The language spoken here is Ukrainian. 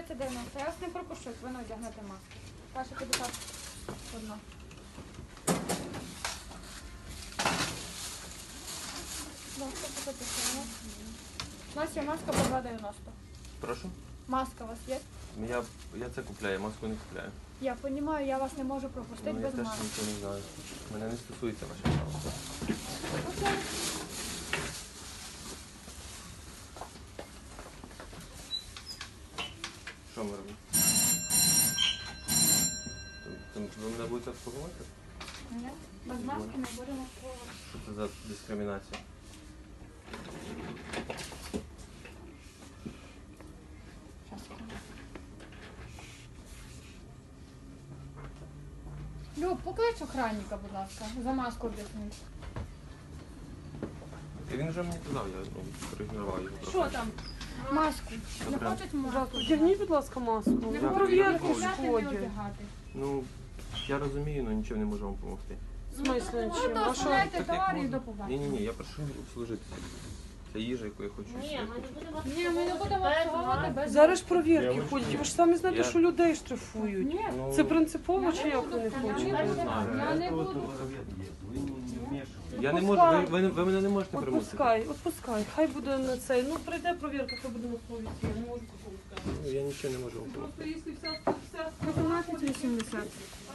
290. Я вас не пропущу, як ви не одягнете маску. Ваша 51. У нас є маска по 2,90. Прошу? Маска у вас є? Я це купляю, маску не купляю. Я розумію, я вас не можу пропустити Я без теж маски. нічого не знаю. Мене не стосується ваше право. Окей. Що ми робимо? Ви мене будете обслуговувати? Ні, без маски не будемо спробувати. Що це за дискримінація? Люб, поклич охранника, будь ласка, за маску об'ясніть. І він вже мені казав, я проігнорував його. Що там? Маску. Не Добре. хочуть маску? Вдягніть, будь ласка, маску. Не Я хочуть Провірку відмовлюсь. взяти, не сходять. одягати. Ну, я розумію, але нічого не можу вам допомогти. В смислі, Ну, чим? то А що? оставляйте Так, як товар і можна. до побачення. Ні, я прошу обслужитися. Це їжа, яку я хочу. Ні, ми не будемо Ні, ми не будемо обслуговувати без Зараз ж маски. провірки ходять. Ви ж самі знаєте, що людей штрафують. Ні, Ну, Це принципово чи я як вони не хочуть? буду. Я не буду. я не можу, ви мене не можете примусити. Отпускай. Хай буде на цей. Ну, прийде провірка, хай буде на слові. Я не можу такого сказати. Ну, я нічого не можу вам допомогти. Просто якщо вся 15,80.